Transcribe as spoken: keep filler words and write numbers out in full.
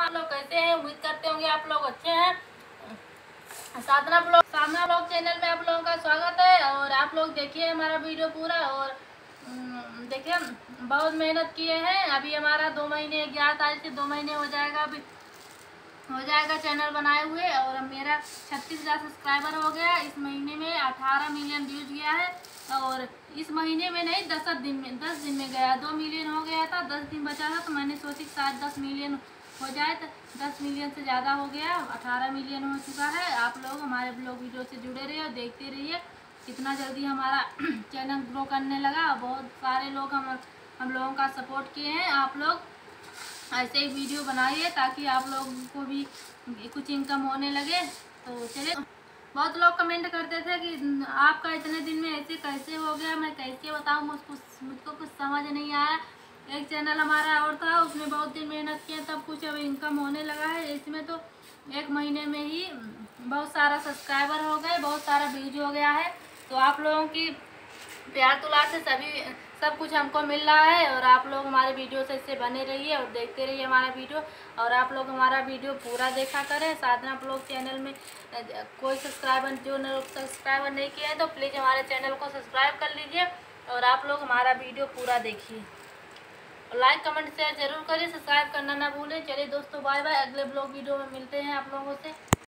आप लोग कैसे हैं? उम्मीद करते होंगे आप लोग अच्छे हैं। Sadhana blog Sadhana blog channel में आप लोगों का स्वागत है। और आप लोग देखिए हमारा वीडियो पूरा। और देखिए बहुत मेहनत किए हैं। अभी हमारा दो महीने ग्यारह तारीख से दो महीने हो जाएगा अभी हो जाएगा चैनल बनाए हुए। और मेरा छत्तीस हज़ार सब्सक्राइबर हो गया। इस महीने में अठारह मिलियन व्यूज गया है। और इस महीने में नहीं, दस दिन में दस दिन में गया। दो मिलियन हो गया था, दस दिन बचा था, तो मैंने सोची शायद दस मिलियन हो जाए। तो दस मिलियन से ज़्यादा हो गया, अठारह मिलियन हो चुका है। आप लोग हमारे ब्लॉग वीडियो से जुड़े रहिए और देखते रहिए कितना जल्दी हमारा चैनल ग्रो करने लगा। बहुत सारे लोग हम हम लोगों का सपोर्ट किए हैं। आप लोग ऐसे ही वीडियो बनाइए ताकि आप लोगों को भी कुछ इनकम होने लगे। तो चलिए, बहुत लोग कमेंट करते थे कि आपका इतने दिन में ऐसे कैसे हो गया, मैं कैसे बताऊँ, मुझको मुझको कुछ समझ नहीं आया। एक चैनल हमारा और था, उसमें बहुत दिन मेहनत किया तब कुछ अब इनकम होने लगा है। इसमें तो एक महीने में ही बहुत सारा सब्सक्राइबर हो गए, बहुत सारा व्यूज हो गया है। तो आप लोगों की प्यार दुलार से सभी सब कुछ हमको मिल रहा है। और आप लोग हमारे वीडियो से इससे बने रहिए और देखते रहिए हमारा वीडियो। और आप लोग हमारा वीडियो पूरा देखा करें। साधना ब्लॉग चैनल में कोई सब्सक्राइबर जो सब्सक्राइबर नहीं किया है तो प्लीज़ हमारे चैनल को सब्सक्राइब कर लीजिए। और आप लोग हमारा वीडियो पूरा देखिए और लाइक कमेंट शेयर जरूर करिए, सब्सक्राइब करना ना भूलें। चलिए दोस्तों, बाय बाय। अगले ब्लॉग वीडियो में मिलते हैं आप लोगों से।